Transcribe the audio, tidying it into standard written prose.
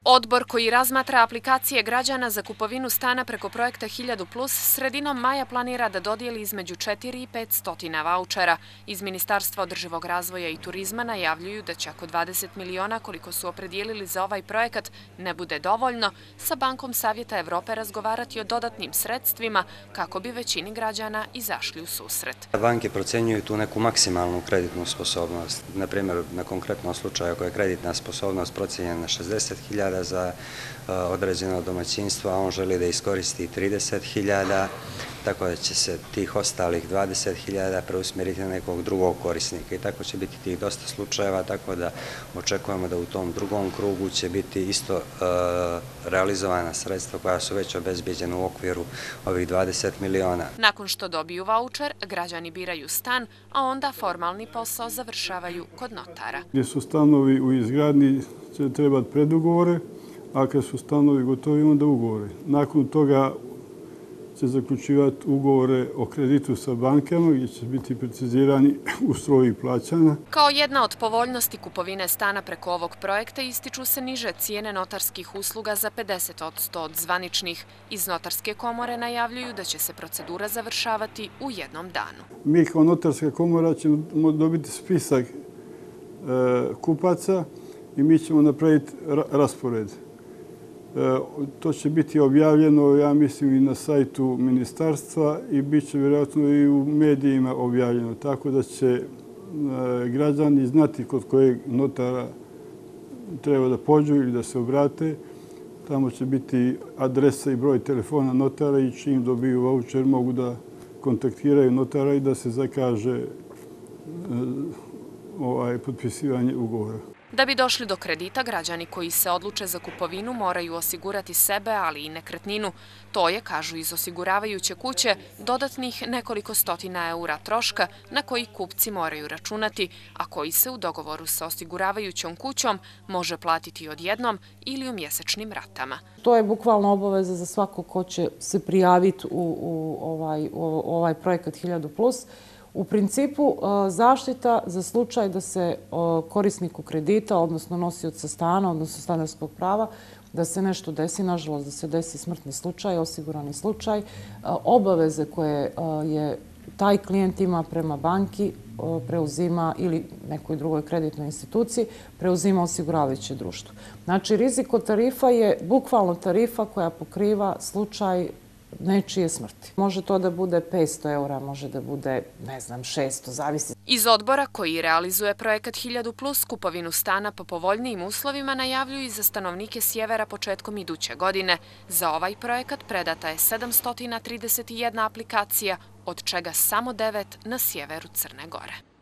Odbor koji razmatra aplikacije građana za kupovinu stana preko projekta 1000+, sredinom maja planira da dodijeli između 4 i 500 vaučera. Iz Ministarstva održivog razvoja i turizma najavljuju da će ako 20 miliona koliko su opredijelili za ovaj projekat ne bude dovoljno, sa Bankom Savjeta Evrope razgovarati o dodatnim sredstvima kako bi većini građana izašli u susret. Banke procenjuju tu neku maksimalnu kreditnu sposobnost. Na primjer, na konkretnom slučaju ako je kreditna sposobnost procijenjena na 60.000 za određeno domaćinstvo, a on želi da iskoristi 30.000, tako da će se tih ostalih 20.000 preusmjeriti na nekog drugog korisnika i tako će biti tih dosta slučajeva, tako da očekujemo da u tom drugom krugu će biti isto realizovana sredstva koja su već obezbeđena u okviru ovih 20 miliona. Nakon što dobiju vaučer, građani biraju stan, a onda formalni posao završavaju kod notara. Gdje su stanovi u izgradnji će trebati predugovore, a kad su stanovi gotovi onda ugovore. Nakon toga će zaključivati ugovore o kreditu sa bankama gdje će biti precizirani uslovi plaćanja. Kao jedna od povoljnosti kupovine stana preko ovog projekta ističu se niže cijene notarskih usluga za 50% od zvaničnih. Iz notarske komore najavljuju da će se procedura završavati u jednom danu. Mi kao notarska komora ćemo dobiti spisak kupaca i mi ćemo napraviti raspored. To će biti objavljeno, ja mislim, i na sajtu ministarstva i bit će vjerojatno i u medijima objavljeno, tako da će građani znati kod kojeg notara treba da pođu ili da se obrate. Tamo će biti adresa i broj telefona notara i čim dobiju vaučer mogu da kontaktiraju notara i da se zakaže potpisivanje ugovora. Da bi došli do kredita, građani koji se odluče za kupovinu moraju osigurati sebe, ali i nekretninu. To je, kažu iz osiguravajuće kuće, dodatnih nekoliko stotina eura troška na koji kupci moraju računati, a koji se u dogovoru sa osiguravajućom kućom može platiti odjednom ili u mjesečnim ratama. To je bukvalno obaveza za svako ko će se prijaviti u ovaj projekat 1000+. U principu, zaštita za slučaj da se korisniku kredita, odnosno nosioca stana, odnosno stanarskog prava, da se nešto desi, nažalost da se desi smrtni slučaj, osigurani slučaj, obaveze koje je taj klijent ima prema banki preuzima ili nekoj drugoj kreditnoj instituciji, preuzima osiguravajuće društvo. Znači, rizik od tarifa je bukvalno tarifa koja pokriva slučaj nečije smrti. Može to da bude 500 eura, može da bude, ne znam, 600, zavisi. Iz odbora koji realizuje projekat 1000+, kupovinu stana po povoljnijim uslovima najavljuju i za stanovnike sjevera početkom iduće godine. Za ovaj projekat predata je 731 aplikacija, od čega samo 9 na sjeveru Crne Gore.